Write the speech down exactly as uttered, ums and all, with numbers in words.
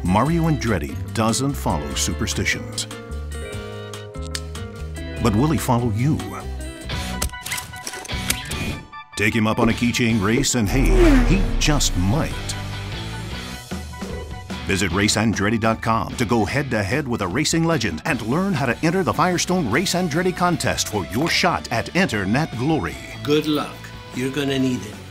Mario Andretti doesn't follow superstitions. But will he follow you? Take him up on a keychain race and hey, he just might. Visit race andretti dot com to go head-to-head with a racing legend and learn how to enter the Firestone Race Andretti contest for your shot at internet glory. Good luck. You're gonna need it.